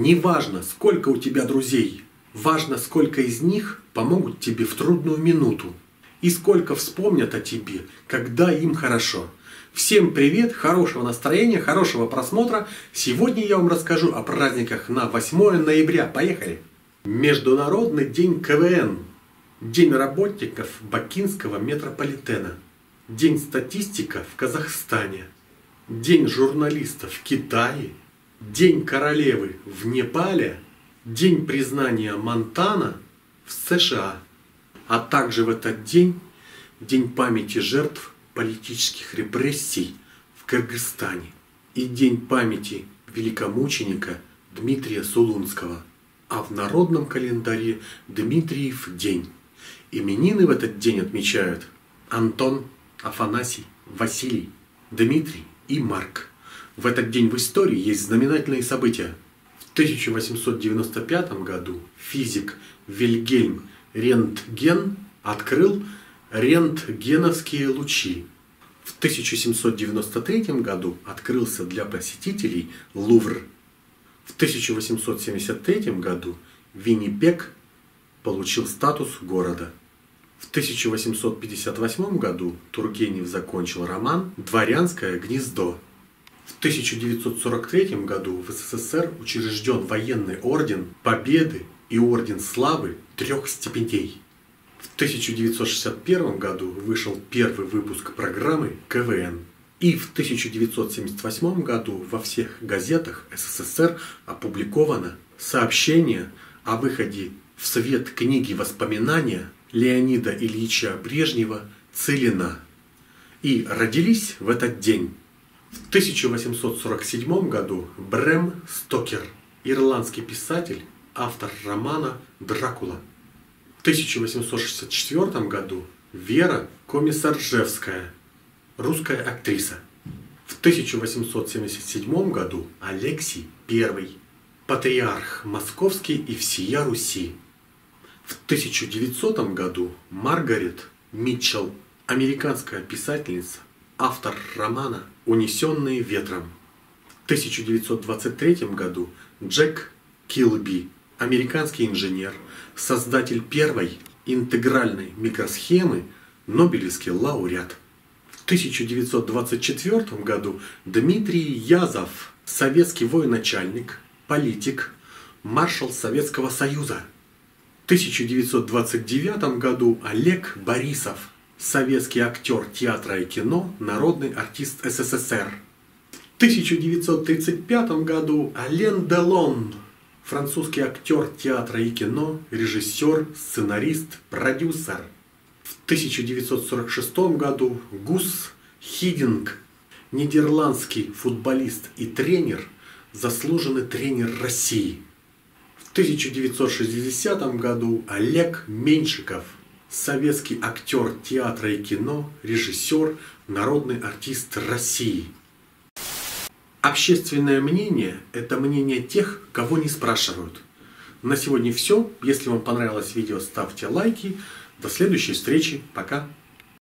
важно, сколько у тебя друзей, важно, сколько из них помогут тебе в трудную минуту и сколько вспомнят о тебе, когда им хорошо. Всем привет, хорошего настроения, хорошего просмотра. Сегодня я вам расскажу о праздниках на 8 ноября. Поехали! Международный день КВН, День работников Бакинского метрополитена, День статистика в Казахстане, День журналиста в Китае, День королевы в Непале, День признания Монтана в США, а также в этот день День памяти жертв политических репрессий в Кыргызстане и День памяти великомученика Дмитрия Сулунского, а в народном календаре Дмитриев день. Именины в этот день отмечают Антон, Афанасий, Василий, Дмитрий и Марк. В этот день в истории есть знаменательные события. В 1895 году физик Вильгельм Рентген открыл рентгеновские лучи. В 1793 году открылся для посетителей Лувр. В 1873 году Виннипег получил статус города. В 1858 году Тургенев закончил роман «Дворянское гнездо». В 1943 году в СССР учрежден военный орден Победы и орден Славы 3 степеней. В 1961 году вышел первый выпуск программы КВН. И в 1978 году во всех газетах СССР опубликовано сообщение о выходе в свет книги воспоминания Леонида Ильича Брежнева «Целина». И родились в этот день. В 1847 году Брэм Стокер, ирландский писатель, автор романа «Дракула». В 1864 году Вера Комиссаржевская, русская актриса. В 1877 году Алексий I, патриарх Московский и всея Руси. В 1900 году Маргарет Митчелл, американская писательница, автор романа «Унесенные ветром». В 1923 году Джек Килби, американский инженер, создатель первой интегральной микросхемы, Нобелевский лауреат. В 1924 году Дмитрий Язов, советский военачальник, политик, маршал Советского Союза. В 1929 году Олег Борисов, советский актер театра и кино, народный артист СССР. В 1935 году Ален Делон, французский актер театра и кино, режиссер, сценарист, продюсер. В 1946 году Гус Хидинг, нидерландский футболист и тренер, заслуженный тренер России. В 1960 году Олег Меньшиков, советский актер театра и кино, режиссер, народный артист России. Общественное мнение – это мнение тех, кого не спрашивают. На сегодня все. Если вам понравилось видео, ставьте лайки. До следующей встречи. Пока.